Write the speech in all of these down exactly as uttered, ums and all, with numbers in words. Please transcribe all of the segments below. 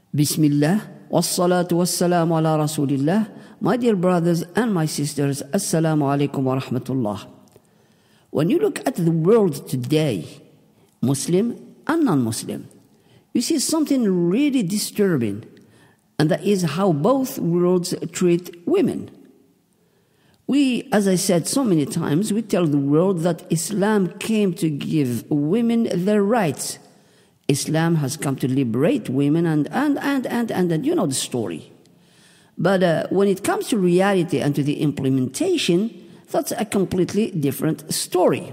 Bismillah, wassalatu wassalamu ala rasulillah. My dear brothers and my sisters, assalamu alaikum wa rahmatullah. When you look at the world today, Muslim and non-Muslim, you see something really disturbing, and that is how both worlds treat women. We, as I said so many times, we tell the world that Islam came to give women their rights. Islam has come to liberate women, and, and, and, and, and, and you know the story. But uh, when it comes to reality and to the implementation, that's a completely different story.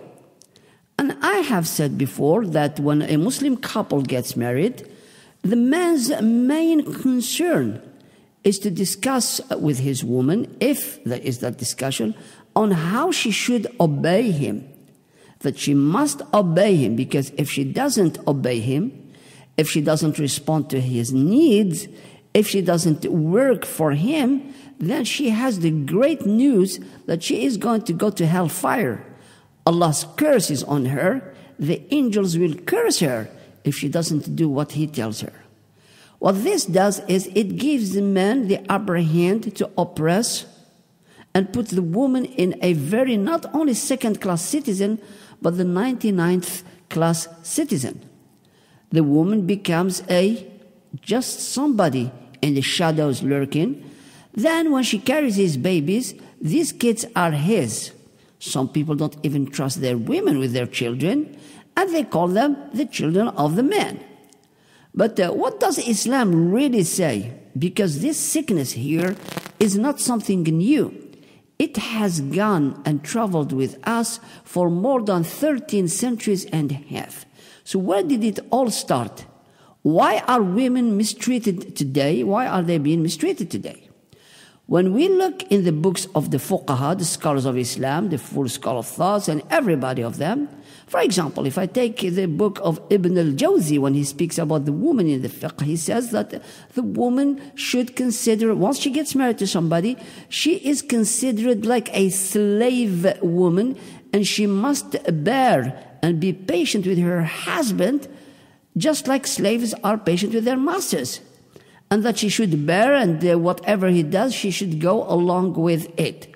And I have said before that when a Muslim couple gets married, the man's main concern is to discuss with his woman, if there is that discussion, on how she should obey him. That she must obey him, because if she doesn't obey him, if she doesn't respond to his needs, if she doesn't work for him, then she has the great news that she is going to go to hellfire. Allah's curse is on her. The angels will curse her if she doesn't do what he tells her. What this does is it gives the man the upper hand to oppress and put the woman in a very not only second-class citizen, but the ninety-ninth class citizen. The woman becomes a just somebody in the shadows lurking. Then when she carries his babies, these kids are his. Some people don't even trust their women with their children, and they call them the children of the man. But uh, what does Islam really say? Because this sickness here is not something new. It has gone and traveled with us for more than thirteen centuries and a half. So where did it all start? Why are women mistreated today? Why are they being mistreated today? When we look in the books of the fuqaha, the scholars of Islam, the full school of thoughts, and everybody of them, for example, if I take the book of Ibn al-Jawzi, when he speaks about the woman in the fiqh, he says that the woman should consider, once she gets married to somebody, she is considered like a slave woman, and she must bear and be patient with her husband, just like slaves are patient with their masters. And that she should bear, and uh, whatever he does, she should go along with it.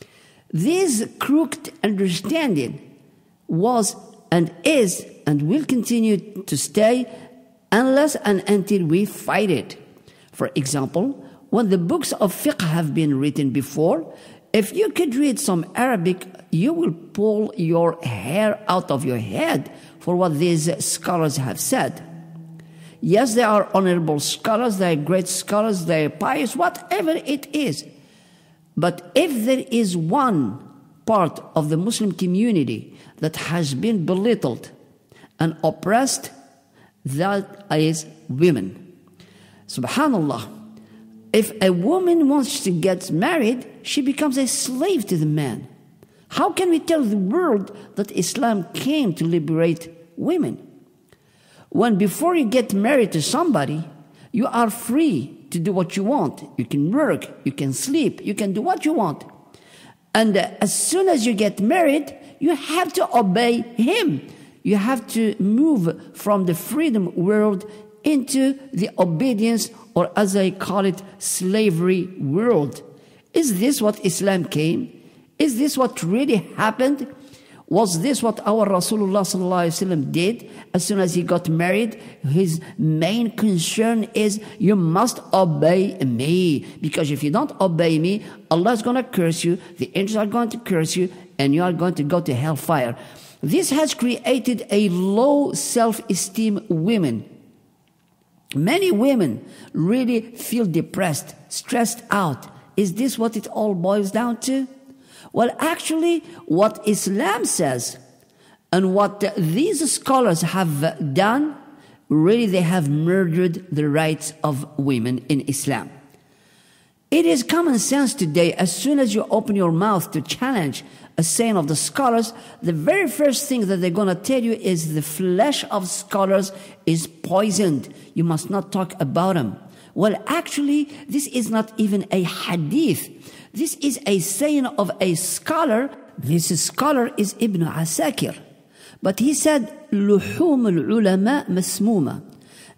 This crooked understanding was and is and will continue to stay unless and until we fight it. For example, when the books of fiqh have been written before, if you could read some Arabic, you will pull your hair out of your head for what these scholars have said. Yes, they are honorable scholars, they are great scholars, they are pious, whatever it is. But if there is one part of the Muslim community that has been belittled and oppressed, that is women. Subhanallah. If a woman wants to get married, she becomes a slave to the man. How can we tell the world that Islam came to liberate women? When before you get married to somebody, you are free to do what you want. You can work, you can sleep, you can do what you want. And uh, as soon as you get married, you have to obey him. You have to move from the freedom world into the obedience, or as I call it, slavery world. Is this what Islam came? Is this what really happened? Was this what our Rasulullah sallallahu alaihi wasallam did? As soon as he got married, his main concern is, you must obey me. Because if you don't obey me, Allah is going to curse you, the angels are going to curse you, and you are going to go to hellfire. This has created a low self-esteem women. Many women really feel depressed, stressed out. Is this what it all boils down to? Well, actually, what Islam says and what these scholars have done, really they have murdered the rights of women in Islam. It is common sense today, as soon as you open your mouth to challenge a saying of the scholars, the very first thing that they're going to tell you is the flesh of scholars is poisoned. You must not talk about them. Well, actually, this is not even a hadith. This is a saying of a scholar. This scholar is Ibn Asakir. But he said, لحوم العلماء مسمومة.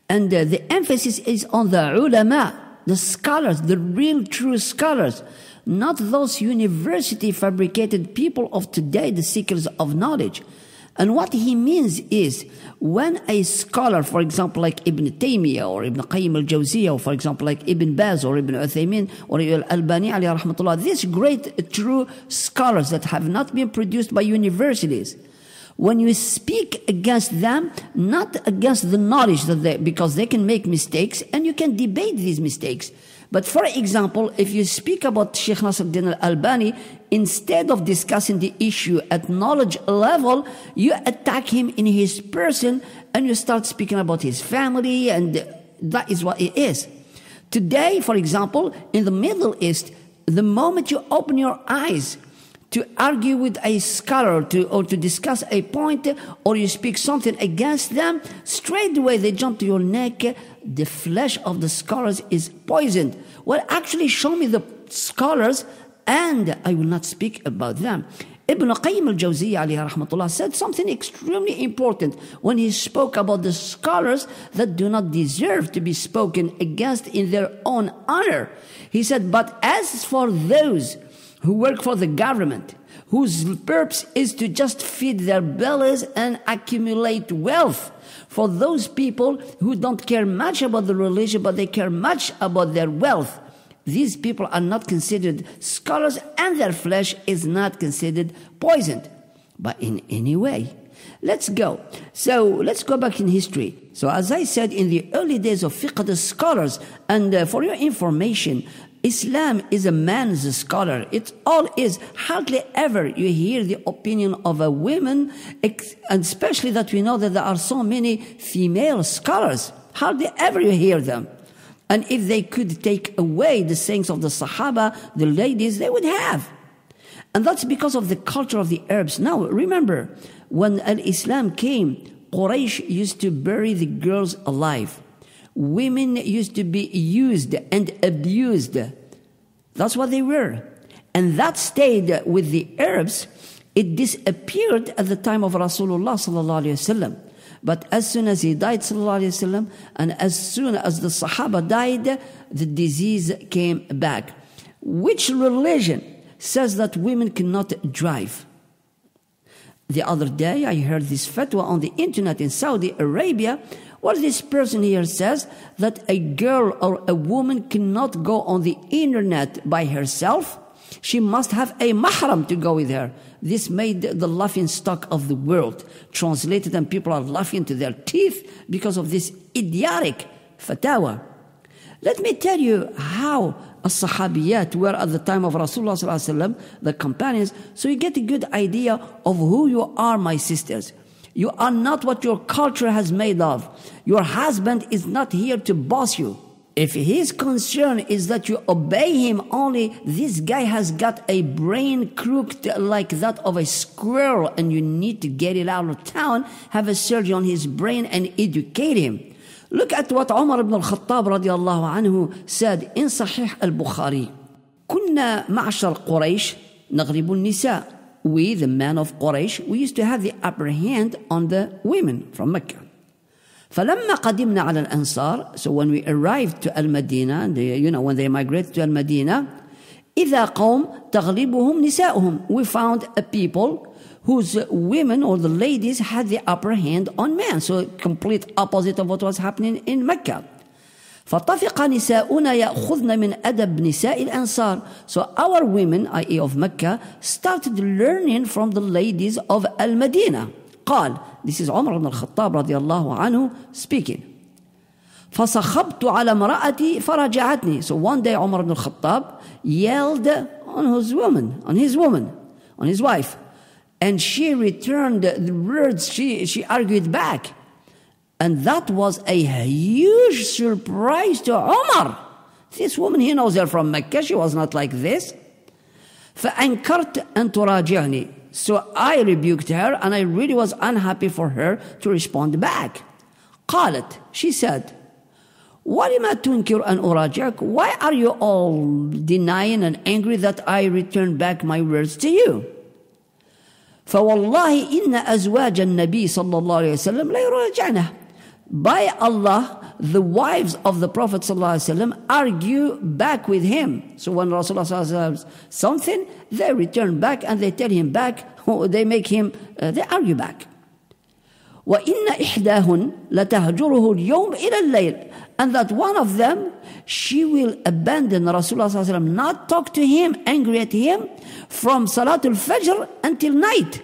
And uh, the emphasis is on the ulama, the scholars, the real true scholars, not those university fabricated people of today, the seekers of knowledge. And what he means is, when a scholar, for example, like Ibn Taymiyyah or Ibn Qayyim al-Jawziyah, or for example, like Ibn Baz or Ibn Uthaymin or Al-Albani alayhi rahmatullah, these great true scholars that have not been produced by universities, when you speak against them, not against the knowledge that they, because they can make mistakes and you can debate these mistakes. But for example, if you speak about Sheikh Nasruddin al-Albani, instead of discussing the issue at knowledge level, you attack him in his person and you start speaking about his family, and that is what it is. Today, for example, in the Middle East, the moment you open your eyes to argue with a scholar or to, or to discuss a point, or you speak something against them, straight away they jump to your neck. The flesh of the scholars is poisoned. Well, actually show me the scholars and I will not speak about them. Ibn Qayyim al-Jawziyah alayhi rahmatullah said something extremely important when he spoke about the scholars that do not deserve to be spoken against in their own honor. He said, but as for those who work for the government, whose purpose is to just feed their bellies and accumulate wealth, for those people who don't care much about the religion, but they care much about their wealth, these people are not considered scholars and their flesh is not considered poisoned. But in any way, let's go. So let's go back in history. So as I said, in the early days of fiqh, the scholars, and uh, for your information, Islam is a man's scholar. It all is. Hardly ever you hear the opinion of a woman, and especially that we know that there are so many female scholars. Hardly ever you hear them. And if they could take away the sayings of the Sahaba, the ladies, they would have. And that's because of the culture of the Arabs. Now, remember, when Al-Islam came, Quraysh used to bury the girls alive. Women used to be used and abused. That's what they were. And that stayed with the Arabs. It disappeared at the time of Rasulullah sallallahu alayhi wasallam. But as soon as he died sallallahu alayhi wasallam, and as soon as the Sahaba died, the disease came back. Which religion says that women cannot drive? The other day I heard this fatwa on the internet in Saudi Arabia. Well, this person here says that a girl or a woman cannot go on the internet by herself. She must have a mahram to go with her. This made the laughing stock of the world. Translated, and people are laughing to their teeth because of this idiotic fatwa. Let me tell you how as-sahabiyat were at the time of Rasulullah sallallahu alaihi wasallam, the companions, so you get a good idea of who you are, my sisters. You are not what your culture has made of. Your husband is not here to boss you. If his concern is that you obey him only, this guy has got a brain crooked like that of a squirrel, and you need to get it out of town, have a surgery on his brain and educate him. Look at what Umar ibn al-Khattab radiallahu anhu said in Sahih al-Bukhari. كنا معشر قريش نغلب النساء. We, the men of Quraysh, we used to have the upper hand on the women from Mecca. فلما قدمنا على الأنصار, so when we arrived to Al-Madinah, you know, when they migrated to Al-Madinah, إذا قوم تغلبهم نساؤهم, we found a people whose women or the ladies had the upper hand on men. So complete opposite of what was happening in Mecca. فطفق نساؤنا يأخذن من أدب نساء الأنصار. So our women, that is of Mecca, started learning from the ladies of Al-Madinah. قال, this is Umar ibn al-Khattab رضي الله عنه speaking. فصخبت على امرأتي فرجعتني. So one day Umar ibn al-Khattab yelled on his woman, on his woman, on his wife. And she returned the words, she, she argued back. And that was a huge surprise to Umar. This woman, he knows her from Mecca. She was not like this. فأنكرت أن تراجعني. So I rebuked her, and I really was unhappy for her to respond back. قالت, she said, وَلِمَا تُنْكِرُ أَنْ أُرَاجِعَكَ? Why are you all denying and angry that I return back my words to you? فَوَاللَّهِ إِنَّ أَزْوَاجَ النَّبِي صَلَّى اللَّهُ عَلَيْهِ وسلم لا يراجعنه. By Allah, the wives of the Prophet ﷺ argue back with him. So when Rasulullah ﷺ says something, they return back and they tell him back, they make him, uh, they argue back. وَإِنَّ إِحْدَاهُنْ لَتَهْجُرُهُ الْيَوْمِ إِلَى اللَّيْلِ. And that one of them, she will abandon Rasulullah sallallahu alaihi wasallam, not talk to him, angry at him, from Salatul Fajr until night.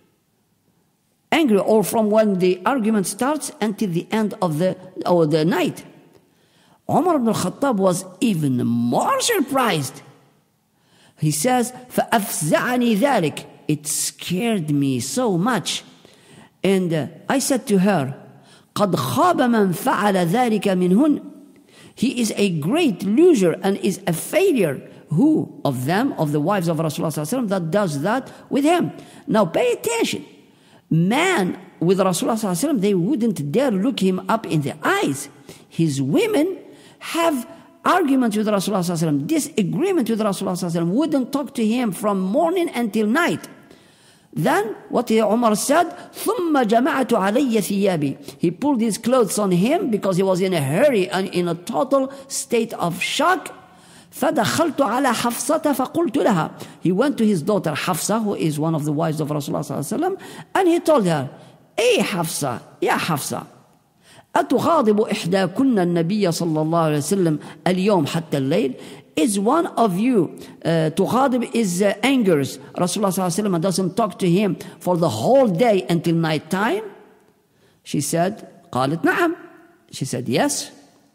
Angry, or from when the argument starts until the end of the, or the night. Umar ibn al-Khattab was even more surprised. He says, فَأَفْزَعَنِي ذَلِكَ. It scared me so much. And uh, I said to her, قَدْ خَابَ مَنْ فَعَلَ ذَلِكَ مِنْهُنْ. He is a great loser and is a failure. Who of them, of the wives of Rasulullah sallallahu alaihi wasallam, that does that with him? Now pay attention. Man with Rasulullah sallallahu alaihi wasallam, they wouldn't dare look him up in the eyes. His women have arguments with Rasulullah sallallahu alaihi wasallam, disagreement with Rasulullah sallallahu alaihi wasallam, wouldn't talk to him from morning until night. Then what Umar said, ثُمَّ جَمَعَتُ عَلَيَّ ثِيَابِي. He pulled his clothes on him because he was in a hurry and in a total state of shock. فَدَخَلْتُ عَلَى حَفْصَةَ فَقُلْتُ لَهَا. He went to his daughter Hafsa, who is one of the wives of Rasulullah sallallahu alaihi wasallam, and he told her, أي حفصة, يا حفصة, أتغاضب إحداكن النبي صلى الله عليه وسلم اليوم حتى الليل. Is one of you, uh, تغاضب is uh, angers Rasulullah sallallahu alaihi wasallam and doesn't talk to him for the whole day until night time? She said, قالت نعم. She said, yes.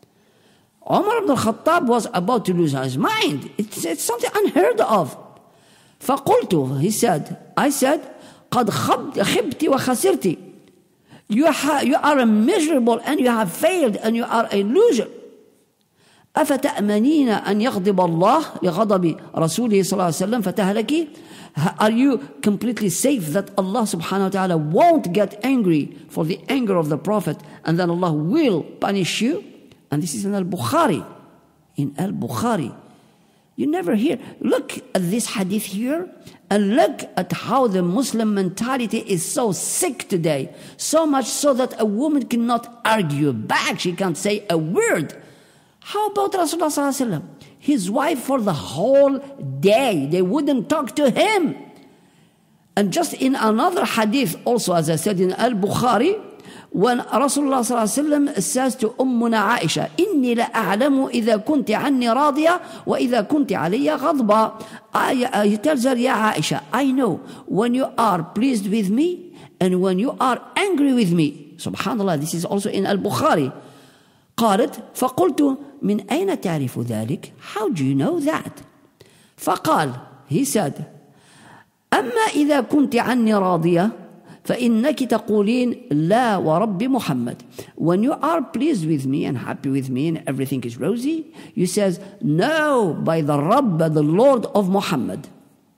Umar ibn al-Khattab was about to lose his mind. It's, it's something unheard of. فقلت, he said, I said, قد خبت وخسرت. You, ha- you are a miserable and you have failed and you are a loser. أفتأمنين أن يغضب الله لغضب رسوله صلى الله عليه وسلم فتهلكي. Are you completely safe that Allah subhanahu wa ta'ala won't get angry for the anger of the Prophet and then Allah will punish you? And this is in Al-Bukhari. In Al-Bukhari. You never hear. Look at this hadith here and look at how the Muslim mentality is so sick today. So much so that a woman cannot argue back. She can't say a word. How about Rasulullah sallallahu alaihi wasallam? His wife for the whole day, they wouldn't talk to him. And just in another hadith also, as I said in Al-Bukhari, when Rasulullah sallallahu alaihi wasallam says to Ummuna Aisha, إِنِّي لَأَعْلَمُ إِذَا كُنْتِ عَنِّي رَاضِيَةً وَإِذَا كُنْتِ عَلَيَّ غَضْبًا. He tells her, Ya Aisha, I know when you are pleased with me and when you are angry with me. Subhanallah, this is also in Al-Bukhari. قالت فقلت من أين تعرف ذلك? How do you know that? فقال, he said, أما إذا كنت عني راضية فإنك تقولين لا ورب محمد. When you are pleased with me and happy with me and everything is rosy, you says, no, by the Rabb, the Lord of Muhammad.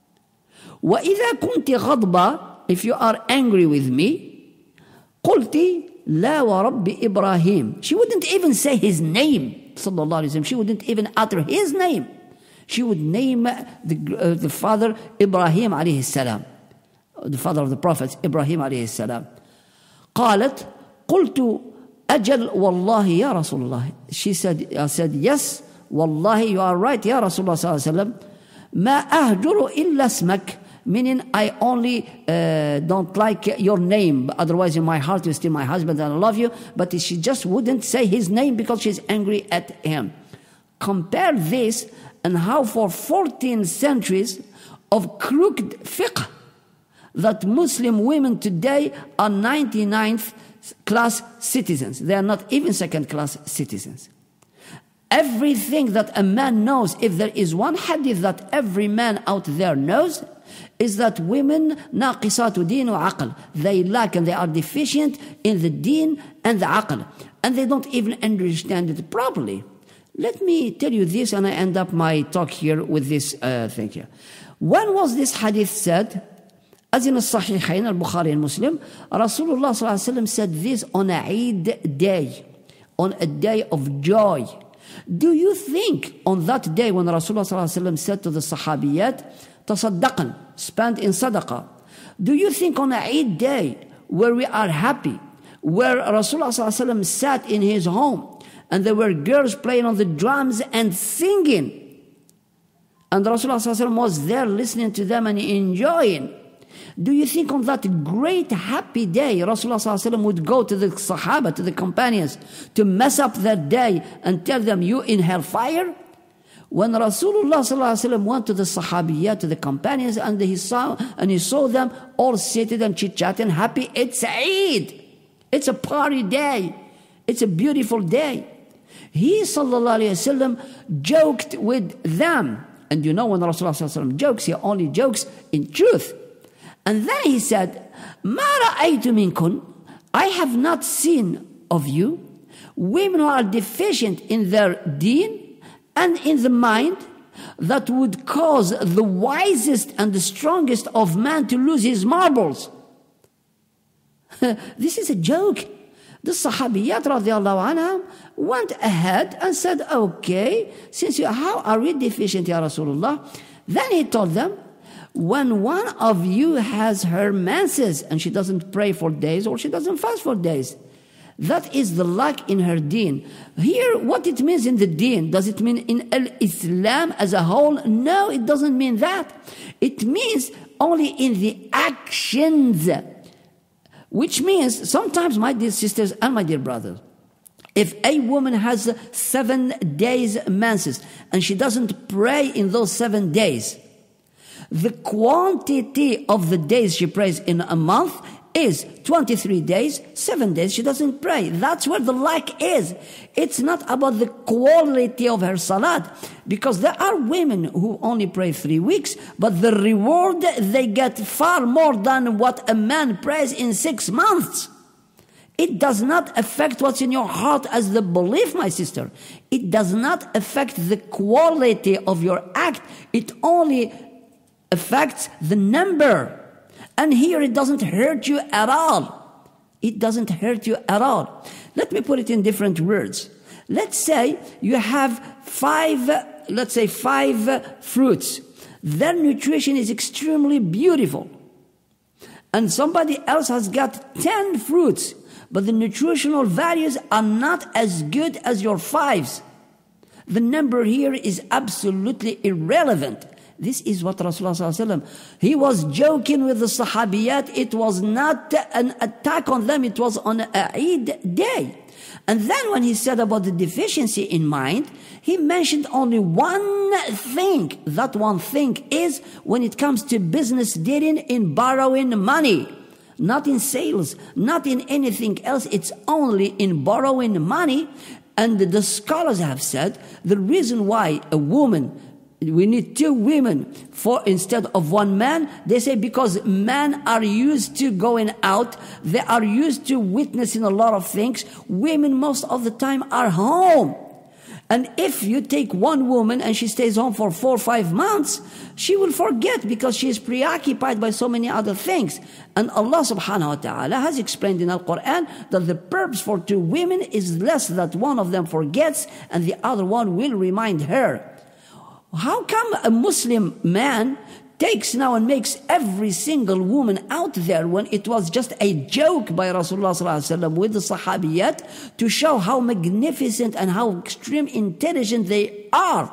وإذا كنت غضبة, if you are angry with me, قلت لا ورب إبراهيم. She wouldn't even say his name, sallallahu alaihi wasallam. She wouldn't even utter his name. She would name the, uh, the father Ibrahim alayhi salam, the father of the prophets Ibrahim alayhi salam. قالت قلت أجل والله يا رسول الله. She said, I said, yes, wallahi, you are right, ya Rasulullah sallallahu alaihi wasallam. ما أهجر إلا اسمك. Meaning, I only uh, don't like your name. Otherwise, in my heart, you're still my husband and I love you. But she just wouldn't say his name because she's angry at him. Compare this and how for fourteen centuries of crooked fiqh that Muslim women today are ninety-ninth class citizens. They are not even second class citizens. Everything that a man knows, if there is one hadith that every man out there knows, is that women naqisatu deen wa aql. They lack and they are deficient in the deen and the aql. And they don't even understand it properly. Let me tell you this, and I end up my talk here with this uh, thing here. When was this hadith said? As in Al-Sahihain, Al-Bukhari and Muslim, Rasulullah sallallahu alaihi wasallam said this on a Eid day, on a day of joy. Do you think on that day when Rasulullah sallallahu alaihi wasallam said to the Sahabiyat, tasaddaqan, spend in sadaqah, do you think on a Eid day where we are happy, where Rasulullah sallallahu alaihi wasallam sat in his home and there were girls playing on the drums and singing. And Rasulullah was there listening to them and enjoying. Do you think on that great happy day, Rasulullah would go to the Sahaba, to the companions, to mess up their day and tell them, you in hellfire? When Rasulullah went to the Sahabiyah, to the companions, and he saw and he saw them all seated and chit-chatting, happy, it's Eid. It's a party day. It's a beautiful day. He, sallallahu alayhi wasallam, joked with them. And you know when Rasulullah jokes, he only jokes in truth. And then he said, مَا رَأَيْتُ مِنْكُمْ, I have not seen of you women who are deficient in their deen and in the mind that would cause the wisest and the strongest of man to lose his marbles. This is a joke. The Sahabiyat radiallahu anhum went ahead and said, okay, since you, how are we deficient, Ya Rasulullah? Then he told them, when one of you has her menses and she doesn't pray for days or she doesn't fast for days, that is the lack in her deen. Here, what it means in the deen, does it mean in Islam as a whole? No, it doesn't mean that. It means only in the actions. Which means, sometimes, my dear sisters and my dear brothers, if a woman has seven days menses and she doesn't pray in those seven days, the quantity of the days she prays in a month is twenty-three days, seven days she doesn't pray. That's where the lack is. It's not about the quality of her salat, because there are women who only pray three weeks, but the reward they get far more than what a man prays in six months. It does not affect what's in your heart as the belief, my sister. It does not affect the quality of your act. It only affects the number. And here it doesn't hurt you at all. It doesn't hurt you at all. Let me put it in different words. Let's say you have five, let's say five fruits. Their nutrition is extremely beautiful. And somebody else has got ten fruits, but the nutritional values are not as good as your fives. The number here is absolutely irrelevant. This is what Rasulullah, he was joking with the Sahabiyat. It was not an attack on them. It was on a Eid day. And then when he said about the deficiency in mind, he mentioned only one thing. That one thing is when it comes to business dealing, in borrowing money. Not in sales, not in anything else. It's only in borrowing money. And the scholars have said the reason why a woman, we need two women for instead of one man. They say because men are used to going out. They are used to witnessing a lot of things. Women most of the time are home. And if you take one woman and she stays home for four or five months, she will forget because she is preoccupied by so many other things. And Allah subhanahu wa ta'ala has explained in the Quran that the purpose for two women is less that one of them forgets and the other one will remind her. How come a Muslim man takes now and makes every single woman out there when it was just a joke by Rasulullah sallallahu alaihi wasallam with the Sahabiyat to show how magnificent and how extreme intelligent they are?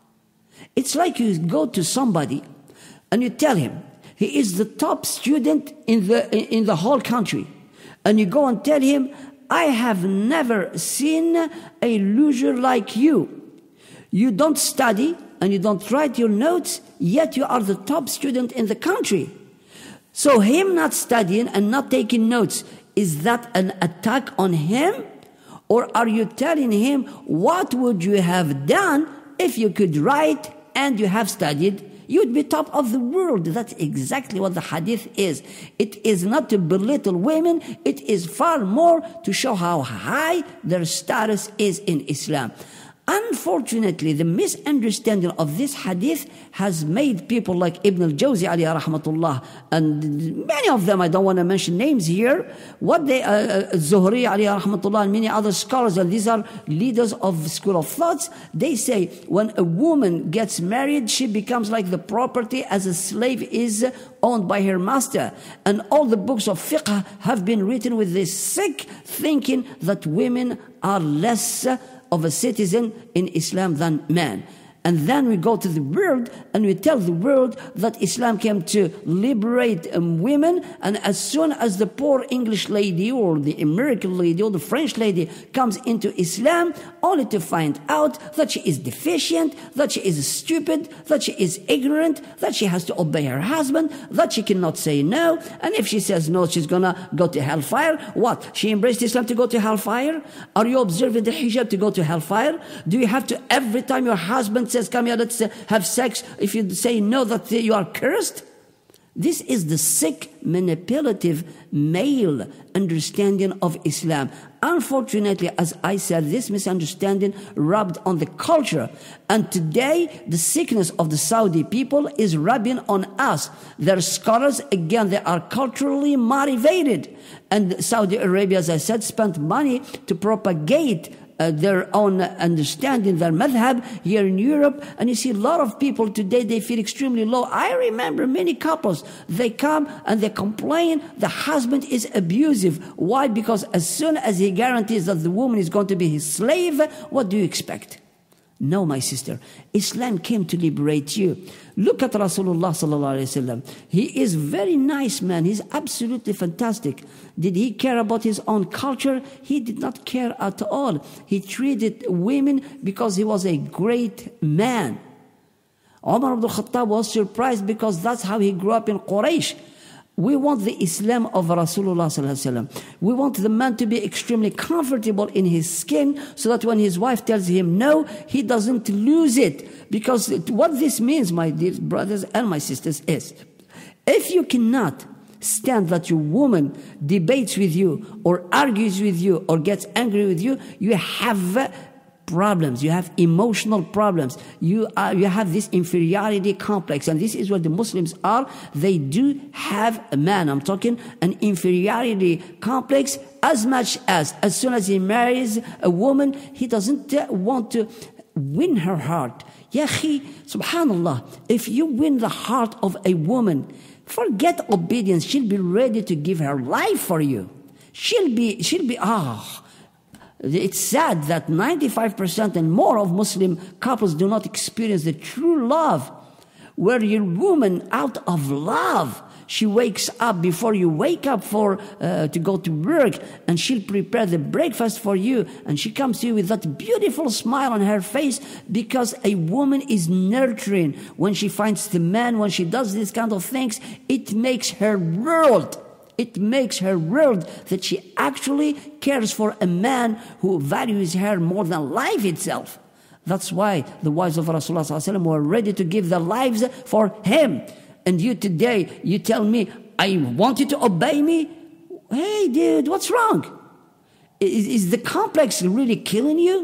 It's like you go to somebody and you tell him he is the top student in the in the whole country, and you go and tell him, I have never seen a loser like you. You don't study and you don't write your notes, yet you are the top student in the country. So him not studying and not taking notes, is that an attack on him? Or are you telling him, what would you have done if you could write and you have studied? You'd be top of the world. That's exactly what the hadith is. It is not to belittle women. It is far more to show how high their status is in Islam. Unfortunately, the misunderstanding of this hadith has made people like Ibn al-Jawzi alayhi rahmatullah, and many of them, I don't want to mention names here, what they, uh, Zuhri alayhi rahmatullah, and many other scholars, and these are leaders of school of thoughts, they say when a woman gets married, she becomes like the property as a slave is owned by her master. And all the books of fiqh have been written with this sick thinking that women are less of a citizen in Islam than man. And then we go to the world and we tell the world that Islam came to liberate um, women. And as soon as the poor English lady or the American lady or the French lady comes into Islam, only to find out that she is deficient, that she is stupid, that she is ignorant, that she has to obey her husband, that she cannot say no. And if she says no, she's going to go to hellfire. What? She embraced Islam to go to hellfire? Are you observing the hijab to go to hellfire? Do you have to, every time your husband says, come here, let's have sex, if you say no, that you are cursed? This is the sick, manipulative, male understanding of Islam. Unfortunately, as I said, this misunderstanding rubbed on the culture. And today, the sickness of the Saudi people is rubbing on us. Their scholars, again, they are culturally motivated. And Saudi Arabia, as I said, spent money to propagate Uh, their own understanding, their madhab here in Europe. And you see a lot of people today, they feel extremely low. I remember many couples, they come and they complain the husband is abusive. Why? Because as soon as he guarantees that the woman is going to be his slave, what do you expect? No, my sister. Islam came to liberate you. Look at Rasulullah sallallahu alaihi wasallam. He is very nice man. He's absolutely fantastic. Did he care about his own culture? He did not care at all. He treated women because he was a great man. Umar ibn Khattab was surprised because that's how he grew up in Quraysh. We want the Islam of Rasulullah sallallahu alaihi wasallam. We want the man to be extremely comfortable in his skin so that when his wife tells him no, he doesn't lose it. Because what this means, my dear brothers and my sisters, is if you cannot stand that your woman debates with you or argues with you or gets angry with you, you have problems, you have emotional problems, you are, you have this inferiority complex, and this is what the Muslims are. They do have a man, I'm talking an inferiority complex, as much as as soon as he marries a woman, he doesn't uh, want to win her heart. Ya akhi, subhanallah, if you win the heart of a woman, forget obedience, she'll be ready to give her life for you. She'll be, she'll be, ah, it's sad that ninety-five percent and more of Muslim couples do not experience the true love, where your woman, out of love, she wakes up before you wake up for uh, to go to work, and she'll prepare the breakfast for you, and she comes to you with that beautiful smile on her face, because a woman is nurturing. When she finds the man, when she does these kind of things, it makes her world. It makes her world that she actually cares for a man who values her more than life itself. That's why the wives of Rasulullah sallallahu alaihi wasallam were ready to give their lives for him. And you today, you tell me, I want you to obey me? Hey, dude, what's wrong? Is, is the complex really killing you?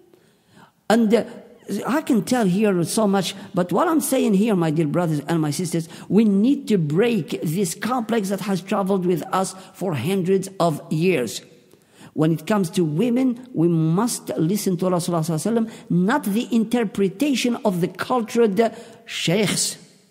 And uh, I can tell here so much, but what I'm saying here, my dear brothers and my sisters, we need to break this complex that has traveled with us for hundreds of years. When it comes to women, we must listen to Rasulullah sallallahu alaihi wasallam, not the interpretation of the cultured sheikhs.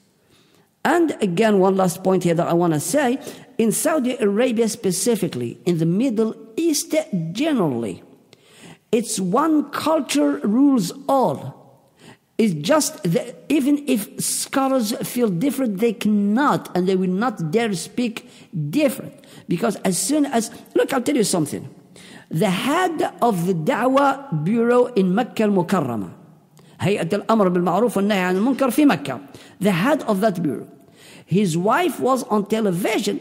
And again, one last point here that I want to say, in Saudi Arabia specifically, in the Middle East generally, it's one culture rules all. It's just that even if scholars feel different, they cannot and they will not dare speak different. Because as soon as, look, I'll tell you something. The head of the Da'wah Bureau in Mecca al-Mukarramah, هيئة الأمر بالمعروف والنهي عن المنكر في Mecca, the head of that bureau, his wife was on television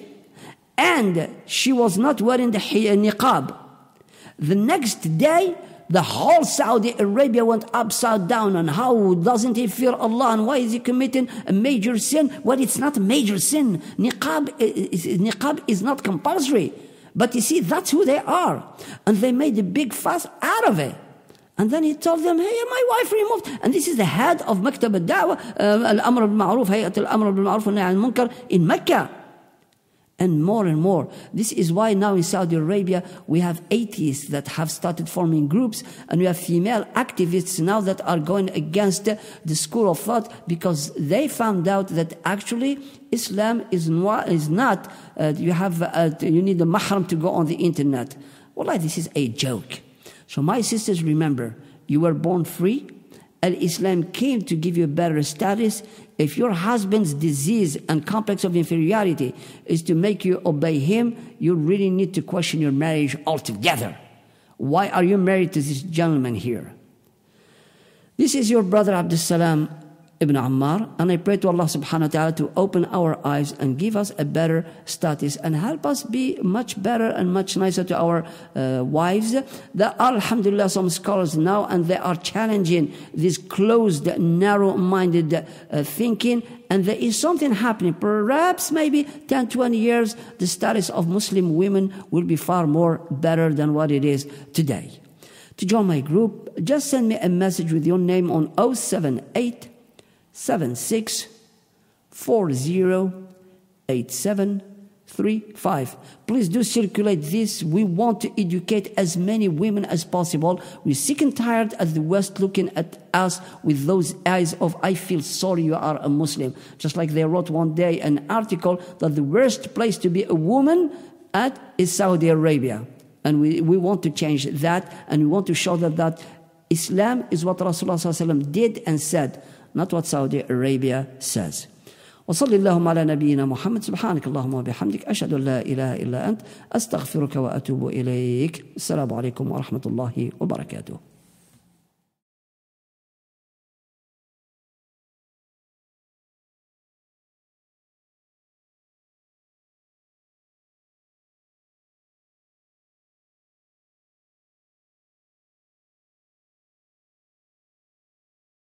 and she was not wearing the niqab. The next day, the whole Saudi Arabia went upside down on how doesn't he fear Allah and why is he committing a major sin? Well, it's not a major sin. Niqab is, niqab is not compulsory. But you see, that's who they are. And they made a big fuss out of it. And then he told them, hey, my wife removed. And this is the head of Maktab al-Da'wah, uh, Al-Amr bil-Ma'ruf, Hayat al-Amr bil-Ma'ruf wa Nahy an al-Munkar in Mecca. And more and more. This is why now in Saudi Arabia, we have atheists that have started forming groups, and we have female activists now that are going against the school of thought because they found out that actually Islam is not, is not uh, you have, uh, you need a mahram to go on the internet. Wallahi, this is a joke. So my sisters, remember, You were born free. Al-Islam came to give you a better status. If your husband's disease and complex of inferiority is to make you obey him, you really need to question your marriage altogether. Why are you married to this gentleman here? This is your brother Abdul Salam Ibn Ammar, and I pray to Allah subhanahu wa ta'ala to open our eyes and give us a better status and help us be much better and much nicer to our uh, wives. There are, alhamdulillah, some scholars now, and they are challenging this closed, narrow-minded uh, thinking, and there is something happening. Perhaps maybe ten, twenty years, the status of Muslim women will be far more better than what it is today. To join my group, just send me a message with your name on zero seven eight seven six four zero eight seven three five. Please do circulate this. We want to educate as many women as possible. We're sick and tired of the West looking at us with those eyes of, I feel sorry you are a Muslim. Just like they wrote one day an article that the worst place to be a woman at is Saudi Arabia. And we, we want to change that, and we want to show that, that Islam is what Rasulullah sallallahu alaihi wasallam did and said, not what Saudi Arabia says. وصلى اللهم على نبينا محمد سبحانك اللهم وبحمدك أشهد أن لا إله إلا أنت أستغفرك وأتوب إليك. السلام عليكم ورحمة الله وبركاته.